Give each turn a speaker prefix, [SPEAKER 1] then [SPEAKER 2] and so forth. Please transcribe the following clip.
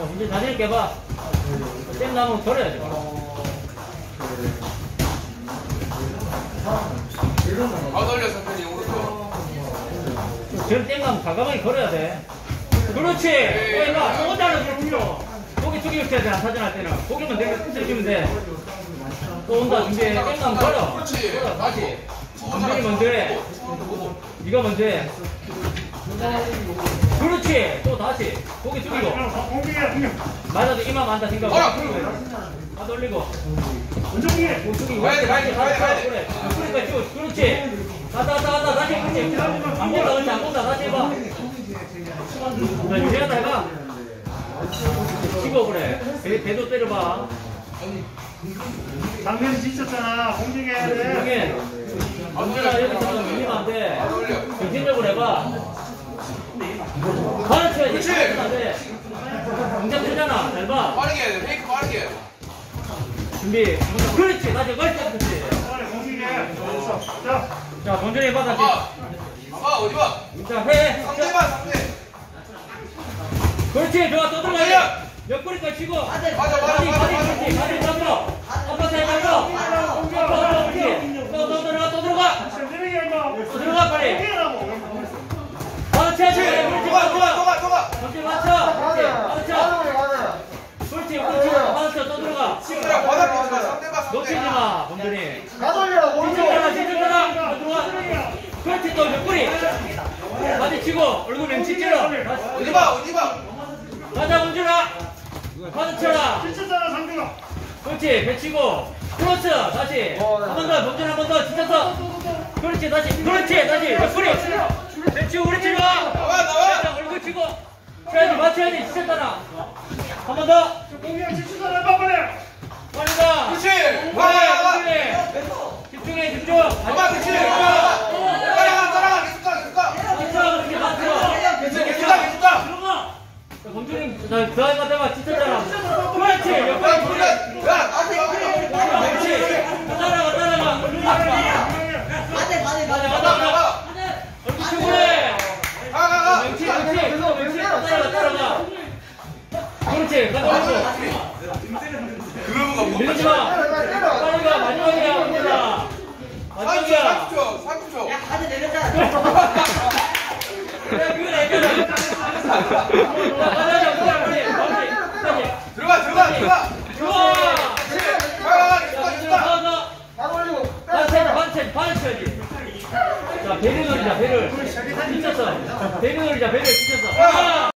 [SPEAKER 1] 이제 자신 있게 해봐. 땡 나면 걸어야지.
[SPEAKER 2] 돌려 선생님 오른쪽.
[SPEAKER 1] 저런 땡 나면 과감하게 걸어야 돼. 그렇지. 이봐, 또 온다는 거 불러. 고기 숙이게 해야 돼. 사진할 때는 고기만 내주면 돼. 또 온다. 준비해. 땡 나면 걸어.
[SPEAKER 2] 그렇지.
[SPEAKER 1] 걸어. 다시. 준비 먼저 해. 네가 먼저 해. 그렇지. 또 다시. 고기 숙이고. 맞아도 이만 만다 생각하고. 다 돌리고. 못 숙이고.
[SPEAKER 2] 가야 돼.
[SPEAKER 1] 그래. 그러니까 쭉. 그렇지. 갔다. 다시. 그렇지. 안 본다. 그렇지. 안 본다. 다시 해봐. 자, 유리하다 해봐. 치고 그래. 배도 때려봐.
[SPEAKER 3] 당면이 지쳤잖아. 공격해야 돼.
[SPEAKER 1] 공격해. 여기서 밀리면 안 돼. 정신적으로 해봐. 가르쳐야지.
[SPEAKER 2] 그렇지.
[SPEAKER 1] 동작 되잖아. 잘 봐.
[SPEAKER 2] 빠르게 해야 돼. 페이크 빠르게 해야 돼.
[SPEAKER 1] 준비. 그렇지. 다시 그렇지.
[SPEAKER 3] 공격해.
[SPEAKER 1] 자, 먼저 해봐. 다시.
[SPEAKER 2] 봐봐 어디 봐.
[SPEAKER 1] 자, 해.
[SPEAKER 2] 상대 봐 상대.
[SPEAKER 1] 그렇지. 좋아. 또 들어가. 옆구리까지 치고.
[SPEAKER 2] 맞아.
[SPEAKER 1] 다리 잡으러. 아빠 잘 잡으러. 그렇지. 또 들어가. 또 들어가 빨리. 그렇지.
[SPEAKER 2] 도가.
[SPEAKER 1] 그렇지. 맞춰. 그렇지. 맞춰. 또 들어가.
[SPEAKER 2] 친구야 바닥 보지 마. 상대 봐 상대.
[SPEAKER 1] 놓치지 마. 범준이.
[SPEAKER 4] 가돌려라 오른쪽.
[SPEAKER 1] 진짜잖아. 들어와. 그렇지. 또 옆구리. 바디 치고. 얼굴 맹치 찔러.
[SPEAKER 2] 어디 봐.
[SPEAKER 1] 가자 범준아. 바디 쳐라.
[SPEAKER 3] 지쳤잖아 상대가.
[SPEAKER 1] 그렇지. 배치고. 크로스. 다시. 한 번 더. 범준 한 번 더. 지쳤어. 그렇지. 다시. 옆구리. 배치고. 그렇지.
[SPEAKER 2] 나와.
[SPEAKER 1] 얼굴 치고. 쳐야지. 맞춰야지. 지쳤잖아. 한 번 더.
[SPEAKER 3] 공격 지쳤잖아. 해봐 빨리.
[SPEAKER 1] 빨리 가.
[SPEAKER 2] 그렇지.
[SPEAKER 1] 집중해. 집중.
[SPEAKER 2] 봐봐 그렇지. 따라가 계속 가. 계속 가.
[SPEAKER 1] 들어가. 범준이 드라이브 대봐. 지쳤잖아. 그렇지. 옆구리. 그렇지. 따라가. 가자. 얼굴 치고 그래.
[SPEAKER 2] 가.
[SPEAKER 1] 맹치. 따라가. 그렇지. 가자.
[SPEAKER 2] 그러면 못
[SPEAKER 1] 밀리지 마. 빨리 가. 마지막이야. 범준아. 마지막이야.
[SPEAKER 2] 30초.
[SPEAKER 1] 그래, 그건 애교다. 가자.
[SPEAKER 2] 들어가.
[SPEAKER 1] 좋아.
[SPEAKER 2] 가.
[SPEAKER 4] 가돌리고.
[SPEAKER 1] 반찬 쳐야지. 자, 배를 노리자, 배를. 지쳤어. 배를 노리자, 배를 지쳤어.